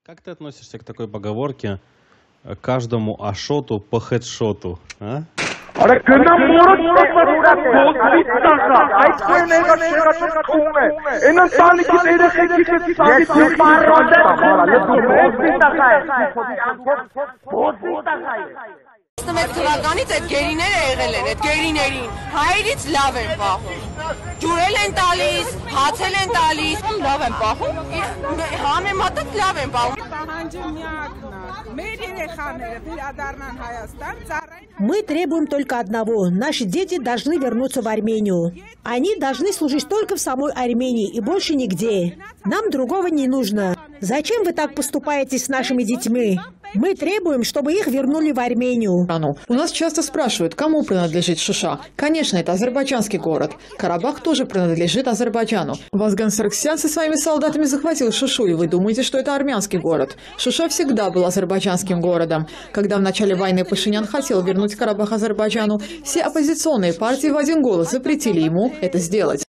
Как ты относишься к такой поговорке «каждому ашоту по хедшоту»? А? Թվականից այդ գերիները եղել են, այդ գերիներին հայերից լավ են պահում, ջուրել են տալիս, հացել են տալիս, լավ են պահում, համեմատած լավ են պահում։ Мы требуем только одного. Наши дети должны вернуться в Армению. Они должны служить только в самой Армении и больше нигде. Нам другого не нужно. Зачем вы так поступаете с нашими детьми? Мы требуем, чтобы их вернули в Армению. У нас часто спрашивают, кому принадлежит Шуша. Конечно, это азербайджанский город. Карабах тоже принадлежит Азербайджану. Вазган Сарксян со своими солдатами захватил Шушу, и вы думаете, что это армянский город. Шуша всегда был азербайджанским городом. Когда в начале войны Пашинян хотел вернуть Карабах Азербайджану, все оппозиционные партии в один голос запретили ему это сделать.